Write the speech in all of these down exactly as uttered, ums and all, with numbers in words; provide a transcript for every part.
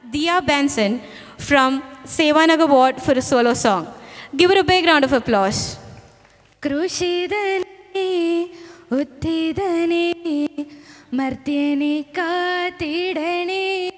Dia Benson from Sevanagar Ward for a solo song. Give her a big round of applause. Krushidane, Uttidane, Martyane Katidane.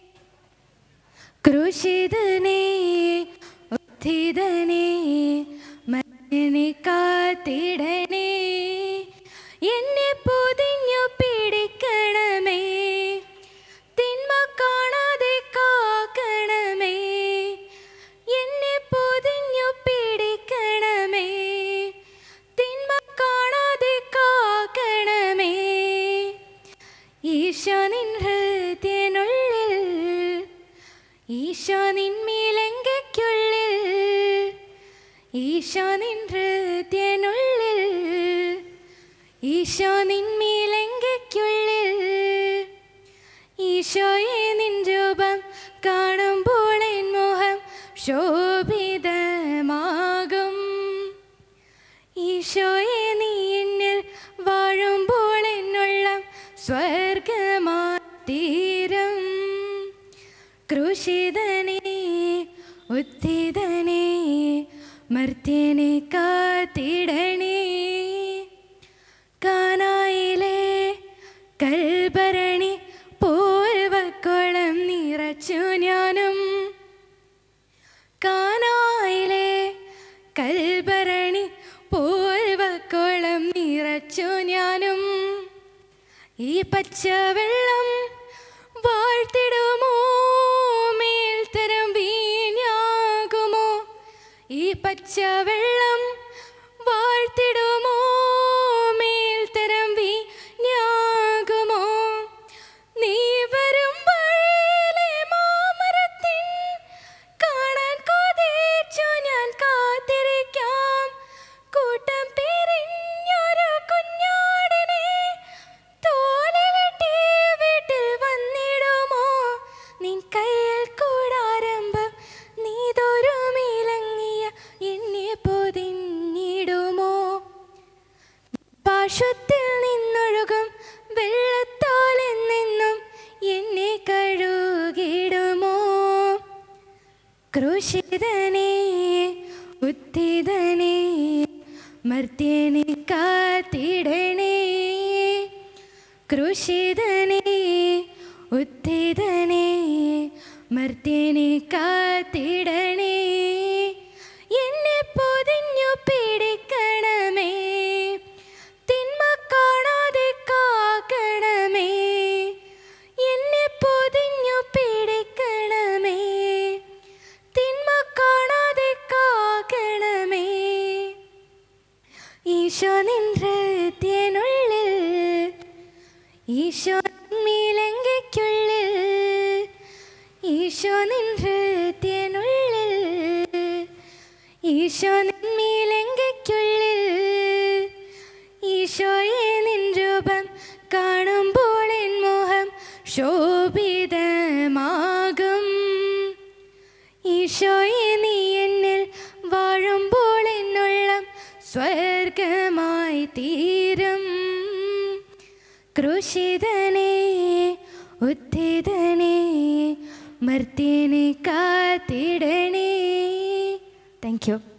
Krushidane, Uttidane, Martyane Katidane. Enne podinju pidikaname, tinma kaanade kaakaname. Enne podinju pidikaname, tinma kaanade kaakaname. Isho നിൻ ഹൃദയനുള്ളിൽ, ഈശോ നിൻ മേലങ്കയ്ക്കുള്ളിൽ, ഈശോ നിൻ ഹൃദയനുള്ളിൽ, ഈശോ നിൻ മേലങ്കയ്ക്കുള്ളിൽ. ഈശോയെ നിൻ രൂപം കാണുമ്പോൾ N മുഖം ശോഭിതമാകും. ഈശോയെ നീ എന്നിൽ വാഴുമ്പോൾ എന്നുള്ളം സ്വർഗമാതീരം. ക്രൂശിതനേ, ഉത്ഥിതനേ, മർത്യനെ കാത്തിടണേ. കാനായിലെ കൽഭരണി പോൽവക്കോളം നിറച്ചു ഞാനും. കാനായിലെ കൽഭരണി പോൽവക്കോളം നിറച്ചു ഞാനും. ഈ പച്ചവെള്ളം വാഴ്ത്തിടുമോ, മേൽത്തരം വീഞ്ഞാകുമോ? ഈ പച്ചവെള്ളം വാഴ്ത്തിടുമോ, മേൽത്തരം വീഞ്ഞാകുമോ? നീ വരും വഴിയിലെ മാമരത്തിൻ കാണാൻ കൊതിച്ചു ഞാൻ കാത്തിരിക്കാം. കൂട്ടം പിരിഞ്ഞൊരു കുഞ്ഞാടിനെ തോളിലെട്ടി വീട്ടിൽ വന്നിടുമോ? നിൻ കയ്യിൽ കൂടാരംഭം നീതൊരുമിലങ്ങിയ എന്നെ പൊതിഞ്ഞിടുമോ? പാർശ്വത്തിൽ നിന്നൊഴുകും വെള്ളത്താൽ എന്നെന്നും എന്നെ കഴുകിടുമോ? ക്രൂശിതനേ, ഉത്ഥിതനേ, മർത്യനെ കാത്തിടണേ. ക്രൂശിതനേ, ഉത്ഥിതനേ, മർത്യനെ കാത്തിടണേ. എന്നെ പൊതിഞ്ഞു പിടിക്കണമേ, തിന്മ കാണാതെ കാക്കണമേ. എന്നെ പൊതിഞ്ഞു പിടിക്കണമേ, തിന്മ കാണാതെ കാക്കണമേ. ഈശോ നിൻ ഹൃദയനുള്ളിൽ, ഈശോ മേലങ്കയ്ക്കുള്ളിൽ, ഈശോ നിൻ ഹൃദയനുള്ളിൽ, ഈശോ നിൻ മേലങ്കയ്ക്കുള്ളിൽ. ഈശോയെ നിൻ രൂപം കാണുമ്പോൾ എൻ മുഖം ശോഭിതമാകും. ഈശോയെ നീ എന്നിൽ വാഴുമ്പോൾ എന്നുള്ളം സ്വർഗമായി തീരും. ക്രൂശിതനേ, ഉത്ഥിതനേ, മർത്യനെ കാത്തിടണേ. Thank U.